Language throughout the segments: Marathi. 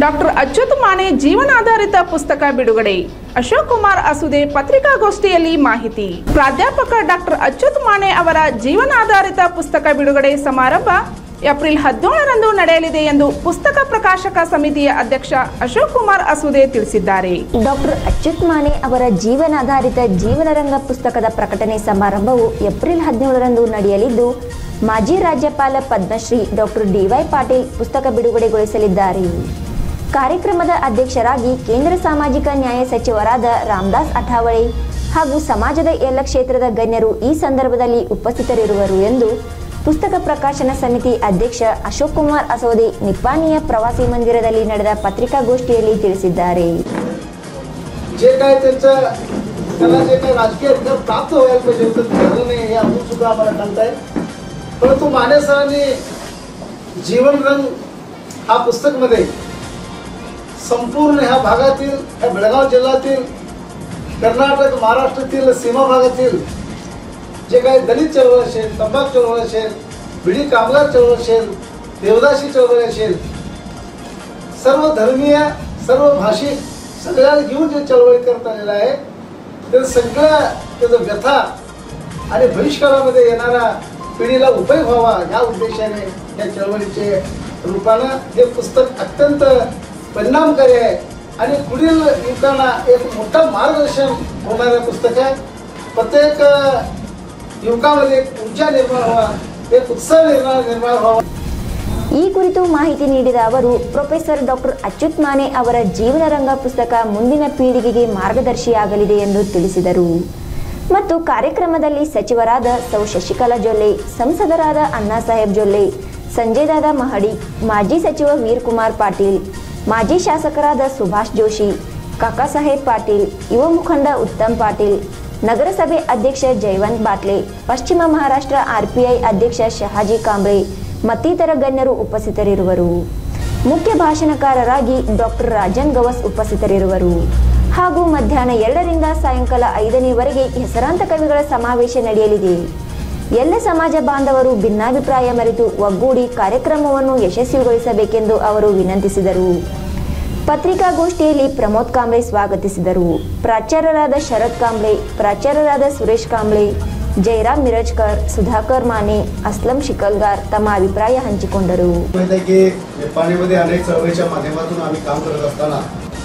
ಡಾಕ್ಟರ್ ಅಚ್ಯುತ್ ಮಾನೆ ಜೀವನಾಧಾರಿತ ಪುಸ್ತಕ ಬಿಡುಗಡೆ. ಅಶೋಕ್ ಕುಮಾರ್ ಅಸುದೆ ಪತ್ರಿಕಾಗೋಷ್ಠಿಯಲ್ಲಿ ಮಾಹಿತಿ. ಪ್ರಾಧ್ಯಾಪಕ ಡಾಕ್ಟರ್ ಅಚ್ಯುತ್ ಮಾನೆ ಅವರ ಜೀವನಾಧಾರಿತ ಪುಸ್ತಕ ಬಿಡುಗಡೆ ಸಮಾರಂಭ ಏಪ್ರಿಲ್ 17ರಂದು ನಡೆಯಲಿದೆ ಎಂದು ಪುಸ್ತಕ ಪ್ರಕಾಶಕ ಸಮಿತಿಯ ಅಧ್ಯಕ್ಷ ಅಶೋಕ್ ಕುಮಾರ್ ಅಸುದೆ ತಿಳಿಸಿದ್ದಾರೆ. ಡಾಕ್ಟರ್ ಅಚ್ಯುತ್ ಮಾನೆ ಅವರ ಜೀವನಾಧಾರಿತ ಜೀವನರಂಗ ಪುಸ್ತಕದ ಪ್ರಕಟಣೆ ಸಮಾರಂಭವು ಏಪ್ರಿಲ್ 17ರಂದು ನಡೆಯಲಿದ್ದು, ಮಾಜಿ ರಾಜ್ಯಪಾಲ ಪದ್ಮಶ್ರೀ ಡಾಕ್ಟರ್ ಡಿ.ವೈ. ಪಾಟೀಲ್ ಪುಸ್ತಕ ಬಿಡುಗಡೆಗೊಳಿಸಲಿದ್ದಾರೆ. ಕಾರ್ಯಕ್ರಮದ ಅಧ್ಯಕ್ಷರಾಗಿ ಕೇಂದ್ರ ಸಾಮಾಜಿಕ ನ್ಯಾಯ ಸಚಿವರಾದ ರಾಮದಾಸ್ ಅಠಾವಳೆ ಹಾಗೂ ಸಮಾಜದ ಎಲ್ಲ ಕ್ಷೇತ್ರದ ಗಣ್ಯರು ಈ ಸಂದರ್ಭದಲ್ಲಿ ಉಪಸ್ಥಿತರಿರುವರು ಎಂದು ಪುಸ್ತಕ ಪ್ರಕಾಶನ ಸಮಿತಿ ಅಧ್ಯಕ್ಷ ಅಶೋಕ್ ಕುಮಾರ್ ಅಸೋದೆ ನಿಪ್ಪಾಣಿಯ ಪ್ರವಾಸಿ ಮಂದಿರದಲ್ಲಿ ನಡೆದ ಪತ್ರಿಕಾಗೋಷ್ಠಿಯಲ್ಲಿ ತಿಳಿಸಿದ್ದಾರೆ. परंतु माने सरांनी जीवन रंग हा पुस्तक मध्ये संपूर्ण ह्या भागातील, ह्या बेळगाव जिल्ह्यातील, कर्नाटक महाराष्ट्रातील सीमा भागातील जे काही दलित चळवळ असेल, तंबाखू चळवळ असेल, बिडी कामगार चळवळ असेल, देवदासी चळवळ असेल, सर्व धर्मीय सर्व भाषिक सगळ्या घेऊन जे चळवळी करत आलेला आहे ते सगळ्या त्याचा व्यथा आणि भविष्यकाळामध्ये येणारा पिढीला उपयोग व्हावा या उद्देशाने या चळवळीचे रूपाने हे पुस्तक अत्यंत परिणामकारी आहे आणि पुढील युवकांना एक मोठा मार्गदर्शन होणारे पुस्तक आहे. प्रत्येक युवकांमध्ये एक ऊर्जा निर्माण व्हावा, एक उत्साह निर्माण व्हावा. ಈ ಕುರಿತು ಮಾಹಿತಿ ನೀಡಿದ ಅವರು, ಪ್ರೊಫೆಸರ್ ಡಾಕ್ಟರ್ ಅಚ್ಯುತ್ ಮಾನೆ ಅವರ ಜೀವನರಂಗ ಪುಸ್ತಕ ಮುಂದಿನ ಪೀಳಿಗೆಗೆ ಮಾರ್ಗದರ್ಶಿಯಾಗಲಿದೆ ಎಂದು ತಿಳಿಸಿದರು. ಮತ್ತು ಕಾರ್ಯಕ್ರಮದಲ್ಲಿ ಸಚಿವರಾದ ಸೌ ಶಶಿಕಲಾ ಜೊಲ್ಲೆ, ಸಂಸದರಾದ ಅಣ್ಣಾ ಸಾಹೇಬ್ ಜೊಲ್ಲೆ, ಸಂಜಯ್ ದಾದಾ ಮಹಡಿ, ಮಾಜಿ ಸಚಿವ ವೀರಕುಮಾರ್ ಪಾಟೀಲ್, ಮಾಜಿ ಶಾಸಕರಾದ ಸುಭಾಷ್ ಜೋಶಿ, ಕಾಕಾಸಾಹೇಬ್ ಪಾಟೀಲ್, ಯುವ ಮುಖಂಡ ಉತ್ತಮ್ ಪಾಟೀಲ್, ನಗರಸಭೆ ಅಧ್ಯಕ್ಷ ಜಯವಂತ್ ಬಾಟ್ಲೆ, ಪಶ್ಚಿಮ ಮಹಾರಾಷ್ಟ್ರ ಆರ್ಪಿಐ ಅಧ್ಯಕ್ಷ ಶಹಾಜಿ ಕಾಂಬ್ರೆ ಮತ್ತಿತರ ಗಣ್ಯರು ಉಪಸ್ಥಿತರಿರುವರು. ಮುಖ್ಯ ಭಾಷಣಕಾರರಾಗಿ ಡಾಕ್ಟರ್ ರಾಜನ್ ಗವಸ್ ಉಪಸ್ಥಿತರಿರುವರು. ಹಾಗೂ ಮಧ್ಯಾಹ್ನ 2ರಿಂದ ಸಾಯಂಕಾಲ 5ನೇವರೆಗೆ ಹೆಸರಾಂತ ಕವಿಗಳ ಸಮಾವೇಶ ನಡೆಯಲಿದೆ. ಎಲ್ಲ ಸಮಾಜ ಬಾಂಧವರು ಭಿನ್ನಾಭಿಪ್ರಾಯ ಮರೆತು ಒಗ್ಗೂಡಿ ಕಾರ್ಯಕ್ರಮವನ್ನು ಯಶಸ್ವಿಗೊಳಿಸಬೇಕೆಂದು ಅವರು ವಿನಂತಿಸಿದರು. ಪತ್ರಿಕಾಗೋಷ್ಠಿಯಲ್ಲಿ ಪ್ರಮೋದ್ ಕಾಂಬ್ಳೆ ಸ್ವಾಗತಿಸಿದರು. ಪ್ರಾಚಾರ್ಯರಾದ ಶರತ್ ಕಾಂಬ್ಳೆ, ಪ್ರಾಚಾರ್ಯರಾದ ಸುರೇಶ್ ಕಾಂಬ್ಳೆ, ಜಯರಾಮ್ ಮಿರಜ್ಕರ್, ಸುಧಾಕರ್ ಮಾನೆ, अस्लम शिकलगार तಮ್ಮ अभिप्राय हंचिಕೊಂಡರು. निप्पाणीमध्ये अनेक चळवळीच्या माध्यमातून आम्ही काम करत असताना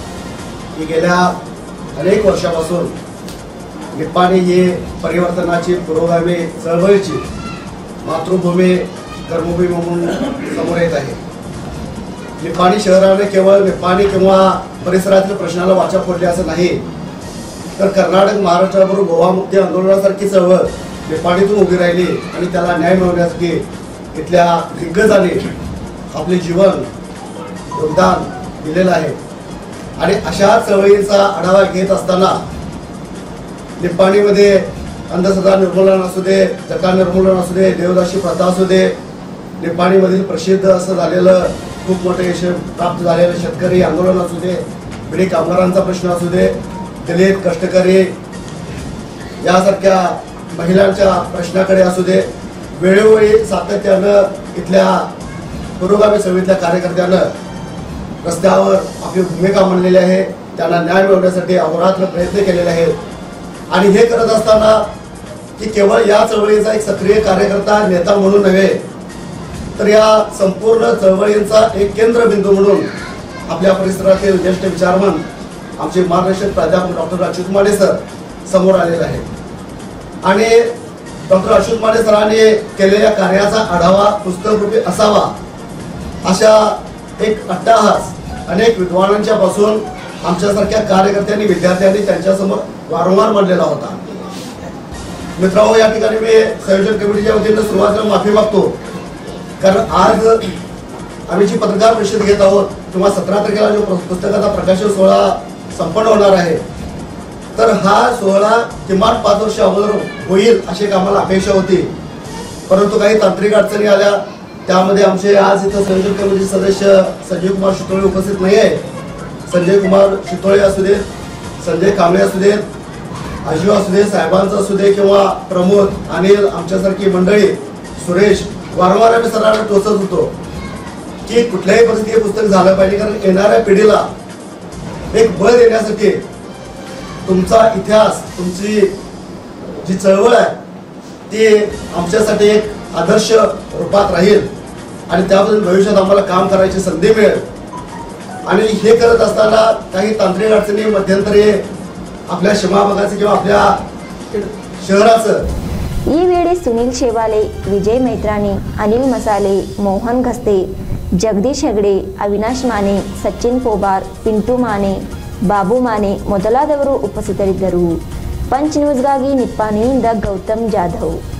गेल्या अनेक वर्षापासून निप्पाणी ही परिवर्तनाची पुरोगामी चळवळीची मातृभूमी कर्मभूमी म्हणून समोर येत आहे. निप्पाणी शहराने केवळ निप्पाणी किंवा परिसरातील प्रश्नाला वाचा फोडली असं नाही, तर कर्नाटक महाराष्ट्राबरोबर गोवा मुक्ती आंदोलनासारखी चळवळ निप्पाणीतून उभी राहिली आणि त्याला न्याय मिळवण्यासाठी इथल्या दिग्गजांनी आपले जीवन योगदान दिलेलं आहे. आणि अशा चळवळीचा आढावा घेत असताना निप्पाणीमध्ये अंधश्रद्धा निर्मूलन असू दे, जका निर्मूलन असू दे, देवदासी प्रथा असू दे, निप्पाणीमधील प्रसिद्ध असं झालेलं खूप मोठे यश प्राप्त झालेलं शेतकरी आंदोलन असू दे, बिडी कामगारांचा प्रश्न असू दे, दलित कष्टकरी यासारख्या महिलांच्या प्रश्नाकडे असू दे, वेळोवेळी सातत्यानं इथल्या पुरोगामी चळवळीतल्या कार्यकर्त्यांना रस्त्यावर आपली भूमिका मांडलेली आहे. त्यांना न्याय मिळवण्यासाठी अहोरात्र प्रयत्न केलेले आहेत. आणि हे करत असताना की केवळ या चळवळीचा एक सक्रिय कार्यकर्ता नेता म्हणून नव्हे, तर या संपूर्ण चळवळींचा एक केंद्रबिंदू म्हणून आपल्या परिसरातील ज्येष्ठ विचारवंत आमचे मार्गदर्शक प्राध्यापक डॉक्टर अच्युत माने सर समोर आलेले आहेत. आणि डॉक्टर अच्युत माने सरांनी केलेल्या कार्याचा आढावा पुस्तकरूपी असावा अशा एक अट्टहास अनेक विद्वानांच्या पासून आमच्यासारख्या कार्यकर्त्यांनी, विद्यार्थ्यांनी त्यांच्यासमोर वारंवार मांडलेला होता. मित्रांनो, या ठिकाणी मी संयोजन कमिटीच्या वतीने सुरुवातीला माफी मागतो, कारण आज आम्ही जी पत्रकार परिषद घेत आहोत किंवा 17 तारखेला जो पुस्तकाचा प्रकाशन सोहळा संपन्न होणार आहे, तर हा सोहळा किमान 5 वर्ष अगोदर होईल अशी आम्हाला अपेक्षा होती. परंतु काही तांत्रिक अडचणी आल्या. त्यामध्ये आमचे आज इथं संयोजन कमिटी सदस्य संजय कुमार शितोळे उपस्थित नाही आहे. संजय कुमार शितोळे असू देत, संजय कांबळे असू देत, अजीव असू दे, साहेबांचं असू दे किंवा प्रमोद, अनिल, आमच्यासारखी मंडळी, सुरेश, वारंवार आम्ही सरांना टोचत होतो की कुठल्याही परिस्थितीत हे पुस्तक झालं पाहिजे, कारण येणाऱ्या पिढीला एक बळ देण्यासाठी तुमचा इतिहास, तुमची जी चळवळ आहे ती आमच्यासाठी एक आदर्श रूपात राहील आणि त्याबद्दल भविष्यात आम्हाला काम करायची संधी मिळेल. आणि हे करत असताना काही तांत्रिक अडचणी मध्यंतरी आपल्या सीमा भागाचं किंवा आपल्या शहराचं. यावेळी सुनील शेवाले, विजय मैत्राणी, अनिल मसाले, मोहन घस्ते, ಜಗದೀಶ್ ಹೆಗಡೆ, ಅವಿನಾಶ್ ಮಾನೆ, ಸಚಿನ್ ಪೋಬಾರ್, ಪಿಂಟು ಮಾನೆ, ಬಾಬು ಮಾನೆ ಮೊದಲಾದವರು ಉಪಸ್ಥಿತರಿದ್ದರು. ಪಂಚ್ ನ್ಯೂಸ್ಗಾಗಿ ನಿಪ್ಪಾಣಿಯಿಂದ ಗೌತಮ್ ಜಾಧವ್.